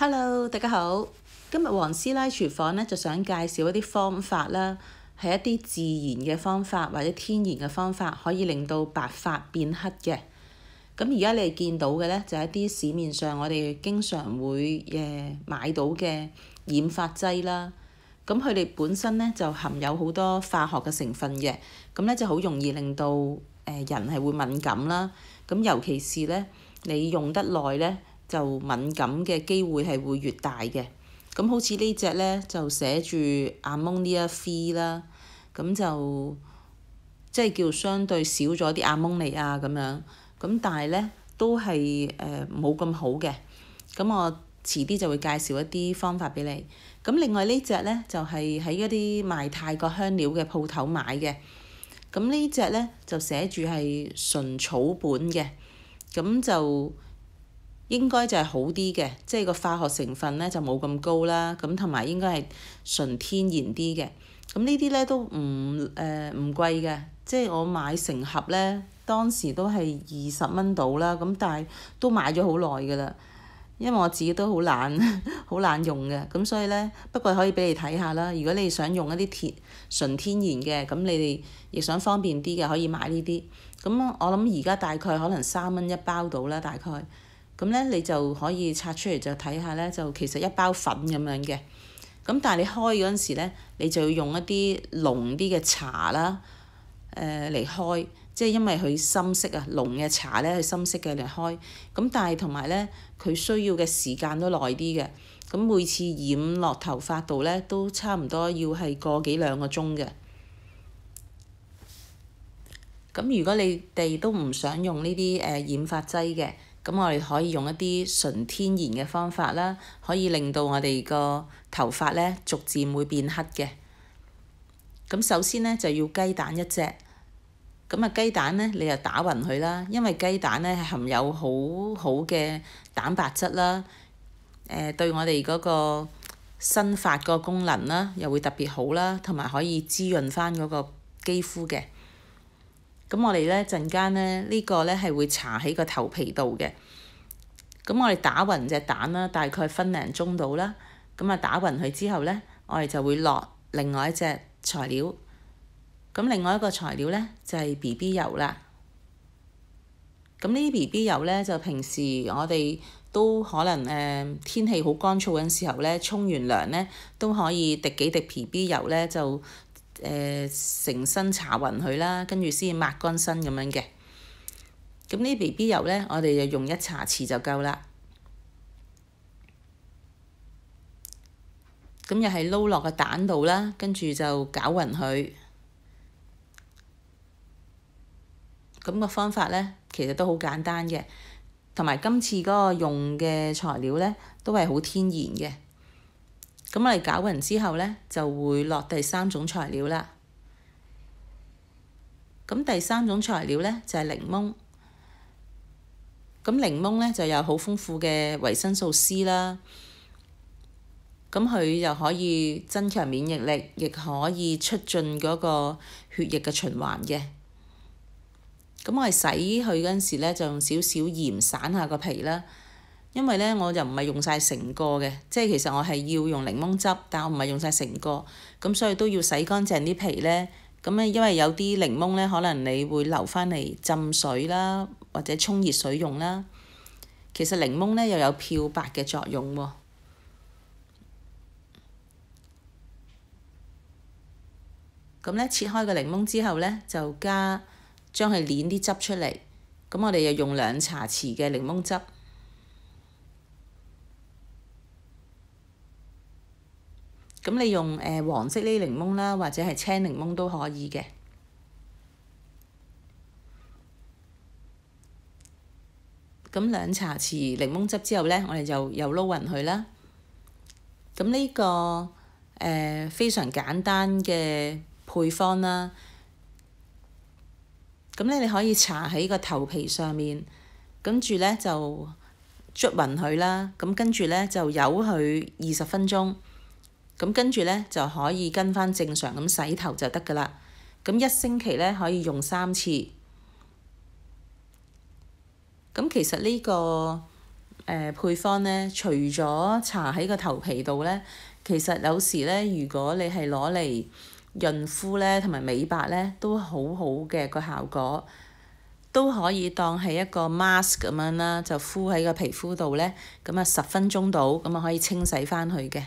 Hello，大家好。今日黃師奶廚房呢就想介紹一啲方法啦，係一啲自然嘅方法或者天然嘅方法，可以令到白髮變黑嘅。咁而家你哋見到嘅呢，就係一啲市面上我哋經常會買到嘅染髮劑啦。咁佢哋本身呢就含有好多化學嘅成分嘅，咁呢就好容易令到人係會敏感啦。咁尤其是呢，你用得耐呢，就敏感嘅機會係會越大嘅。咁好似呢隻呢，就寫住 Ammonia Free 啦，咁就即係叫相對少咗啲阿蒙尼亞咁樣。咁但係呢，都係冇咁好嘅。咁我遲啲就會介紹一啲方法俾你。咁另外呢隻呢，就係喺一啲賣泰國香料嘅鋪頭買嘅。咁呢隻呢，就寫住係純草本嘅，咁就應該就係好啲嘅，即係個化學成分呢就冇咁高啦。咁同埋應該係純天然啲嘅。咁呢啲呢都唔貴嘅，即係我買成盒呢，當時都係20蚊到啦。咁但係都買咗好耐㗎啦。因為我自己都好懶，好懶用嘅，咁所以呢，不過可以俾你睇下啦。如果你想用一啲純天然嘅，咁你哋亦想方便啲嘅，可以買呢啲。咁我諗而家大概可能3蚊一包到啦，大概。咁呢，你就可以拆出嚟就睇下呢，就其實一包粉咁樣嘅。咁但係你開嗰陣時呢，你就要用一啲濃啲嘅茶啦，嚟開。即係因為佢深色啊，濃嘅茶呢係深色嘅嚟開。咁但係同埋呢，佢需要嘅時間都耐啲嘅。咁每次染落頭髮度呢，都差唔多要係個幾兩個鐘嘅。咁如果你哋都唔想用呢啲染髮劑嘅，咁我哋可以用一啲純天然嘅方法啦，可以令到我哋個頭髮呢逐漸會變黑嘅。咁首先呢，就要雞蛋一隻。咁啊雞蛋呢，你就打勻佢啦，因為雞蛋呢係含有好好嘅蛋白質啦，對我哋嗰個生髮個功能啦，又會特別好啦，同埋可以滋潤返嗰個肌膚嘅。咁我哋呢陣間呢，呢個呢係會搽喺個頭皮度嘅。咁我哋打勻隻蛋啦，大概分零鐘到啦。咁啊打勻佢之後呢，我哋就會落另外一隻材料。咁另外一個材料呢，就係 BB 油啦。咁呢啲 BB 油呢，就平時我哋都可能天氣好乾燥嘅時候呢，沖完涼呢都可以滴幾滴 BB 油呢，就成身搽勻佢啦，跟住先抹乾身咁樣嘅。咁呢啲 BB 油呢，我哋就用1茶匙就夠啦。咁又係撈落個蛋度啦，跟住就攪勻佢。咁個方法呢，其實都好簡單嘅，同埋今次嗰個用嘅材料呢，都係好天然嘅。咁我哋攪勻之後呢，就會落第3種材料啦。咁第3種材料呢，就係檸檬。咁檸檬呢，就有好豐富嘅維生素 C 啦。咁佢又可以增強免疫力，亦可以促進嗰個血液嘅循環嘅。咁我哋洗佢嗰陣時呢，就用少少鹽散下個皮啦。因為呢，我就唔係用晒成個嘅，即係其實我係要用檸檬汁，但我唔係用晒成個，咁所以都要洗乾淨啲皮呢。咁咧，因為有啲檸檬呢，可能你會留返嚟浸水啦，或者沖熱水用啦。其實檸檬呢，又有漂白嘅作用喎。咁呢，切開個檸檬之後呢，就將佢攣啲汁出嚟。咁我哋又用2茶匙嘅檸檬汁。咁你用黃色呢啲檸檬啦，或者係青檸檬都可以嘅。咁2茶匙檸檬汁之後呢，我哋就又撈勻佢啦。咁呢個非常簡單嘅配方啦。咁咧，你可以搽喺個頭皮上面，跟住呢就捽勻佢啦。咁跟住呢就由佢20分鐘。咁跟住呢就可以跟返正常咁洗頭就得㗎啦。咁1星期呢可以用3次。咁其實呢個配方呢，除咗搽喺個頭皮度呢，其實有時呢，如果你係攞嚟潤膚呢同埋美白呢，都好好嘅個效果，都可以當係一個 mask 咁樣啦，就敷喺個皮膚度呢，咁啊10分鐘到，咁啊可以清洗返去嘅。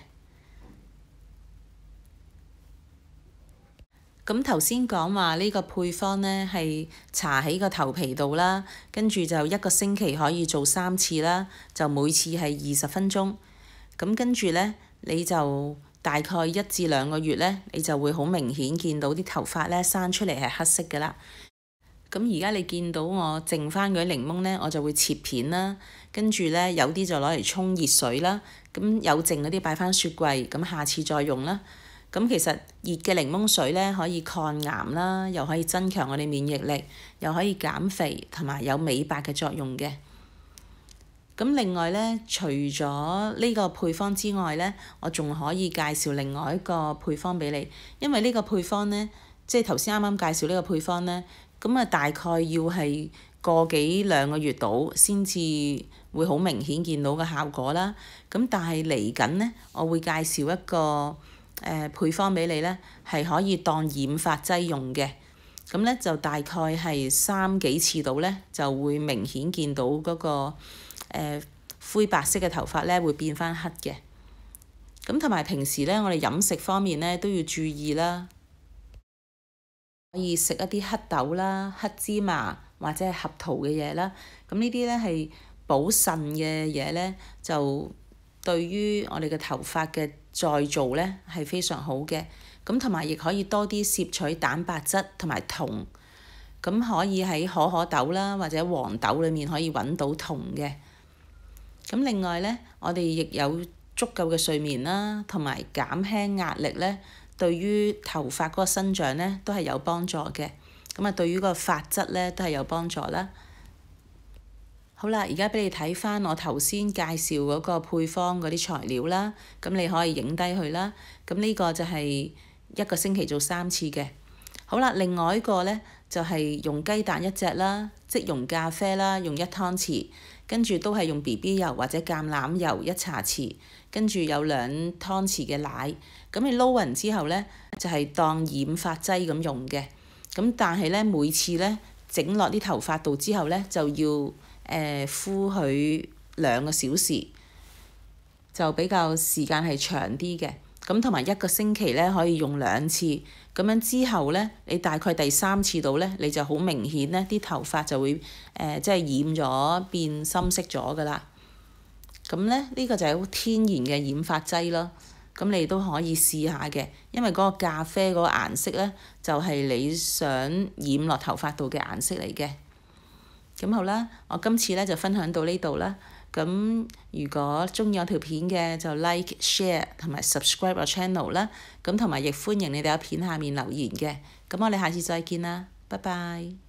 咁頭先講話呢個配方呢係搽喺個頭皮度啦，跟住就1個星期可以做3次啦，就每次係20分鐘。咁跟住呢，你就大概1至2個月呢，你就會好明顯見到啲頭髮呢生出嚟係黑色㗎啦。咁而家你見到我剩返嗰啲檸檬呢，我就會切片啦，跟住呢，有啲就攞嚟沖熱水啦，咁有剩嗰啲擺返雪櫃，咁下次再用啦。咁其實熱嘅檸檬水呢，可以抗癌啦，又可以增強我哋免疫力，又可以減肥同埋有美白嘅作用嘅。咁另外呢，除咗呢個配方之外呢，我仲可以介紹另外一個配方俾你，因為呢個配方呢，即係頭先啱啱介紹呢個配方呢，咁啊大概要係個幾2個月到先至會好明顯見到個效果啦。咁但係嚟緊呢，我會介紹一個配方俾你呢，係可以當染髮劑用嘅。咁呢，就大概係3幾次到呢，就會明顯見到嗰個灰白色嘅頭髮呢會變返黑嘅。咁同埋平時呢，我哋飲食方面呢都要注意啦，可以食一啲黑豆啦、黑芝麻或者係合桃嘅嘢啦。咁呢啲呢係補腎嘅嘢呢，就對於我哋嘅頭髮嘅再造呢係非常好嘅。咁同埋亦可以多啲攝取蛋白質同埋銅。咁可以喺可可豆啦或者黃豆裡面可以揾到銅嘅。咁另外呢，我哋亦有足夠嘅睡眠啦，同埋減輕壓力呢，對於頭髮嗰個生長呢都係有幫助嘅。咁啊，對於個髮質呢都係有幫助啦。好啦，而家俾你睇返我頭先介紹嗰個配方嗰啲材料啦，咁你可以影低佢啦。咁呢個就係1個星期做3次嘅。好啦，另外一個呢，就係用雞蛋1隻啦，即溶咖啡啦，用1湯匙，跟住都係用 BB 油或者橄欖油1茶匙，跟住有2湯匙嘅奶。咁你撈勻之後呢，就係當染髮劑咁用嘅。咁但係呢，每次呢整落啲頭髮度之後呢，就要敷佢2個小時，就比較時間係長啲嘅。咁同埋1個星期呢，可以用2次，咁樣之後呢，你大概第3次度呢，你就好明顯呢啲頭髮就會即係染咗變深色咗㗎啦。咁呢，呢個就係好天然嘅染髮劑咯。咁你都可以試下嘅，因為嗰個咖啡嗰個顏色呢，就係你想染落頭髮度嘅顏色嚟嘅。咁好啦，我今次呢就分享到呢度啦。咁如果鍾意我條片嘅就 like、share 同埋 subscribe 我 channel 啦。咁同埋亦歡迎你哋喺片下面留言嘅。咁我哋下次再見啦，拜拜。